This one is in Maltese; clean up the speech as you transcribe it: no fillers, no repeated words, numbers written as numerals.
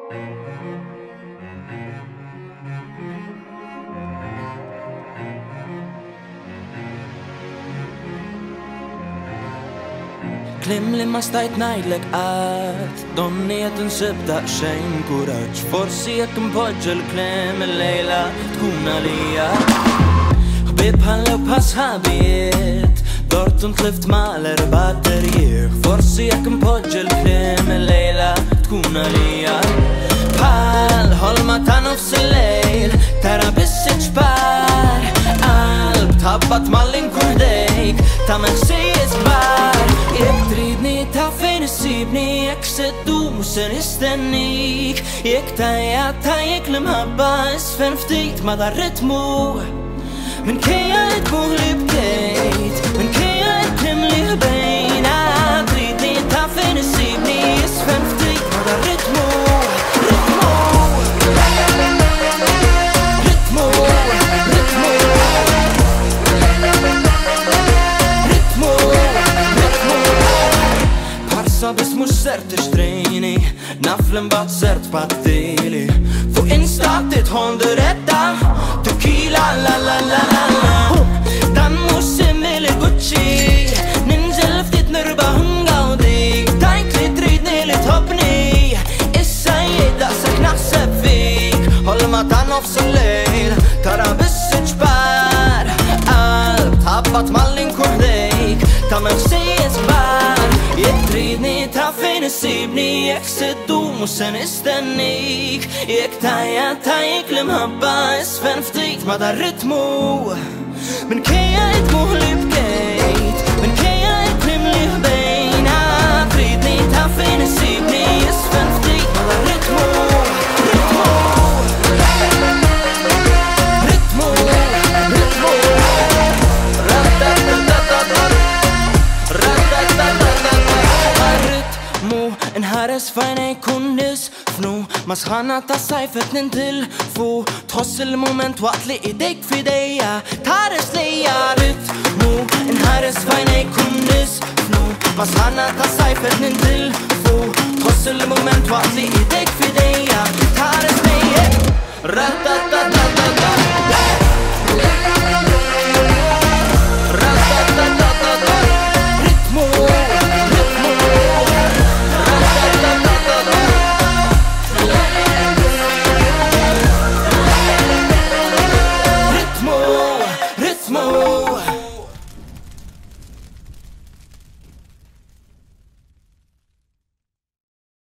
Klim li ma stajt ngħidlek qatt, donni qed insib daqsxejn kuraġġ, forsi jekk impoġġi l-kliem illejla tkun għalija. Ħbieb ħallew bħal sħabijiet, dort u ntlift mal-erba' terjieħ, forsi jekk impoġġi l-kliem illejla tkun għalija. Bħal ħolma ta' nofs il-lejl, tara biss ġbar, qalb tħabbat mal-inkun ħdejk, ta' meħsijiet kbar. Jekk tridni ta' fejn issibni, jekk seddu mhux se nistennik, jekk tajja tajjek l-imħabba isfen ftit ma' dar ritmu. Minkejja l-dmuħ li bdejt, minkejja l-klim li ħbejna, tridni ta' fejn issibni isfen ftit ma' dar ritmu. Bis mux ser tixtrejni, naf l-imbat ser tbaddili, fuq Insta titħon diretta, tequila la la la la la. Dan mux simili Gauci, ninżel ftit nirba ngawdik, tajt li tridni li tħobni, issa jiddaqsek naħseb fik, ħolma ta' nofs il-lejl, tara biss ġbar, qalb tħabbat mal-inkun ħdejk, ta' meħsijiet kbar. Jekk tridni ta' fejn issibni, jekk seddu mhux se nistennik, jekk tajja tajjek l-imħabba isfen ftit ma' dar ritmu. Minkejja l-dmuħ li bkejt, minkejja l-klim li ħbejna, tridni ta' fejn issibni isfen ftit ma' dar ritmu. Nħares fajnej kun nisfnu, ma sħana ta' sajfet nintilfu, tħoss il-moment waqt li idejk fidejja, tares lejja. Ritmu, nħares fajnej kun nisfnu, ma sħana ta' sajfet nintilfu, tħoss il-moment waqt li idejk fidejja, tares lejja. Ra-ta-ta-ta-ta-ta.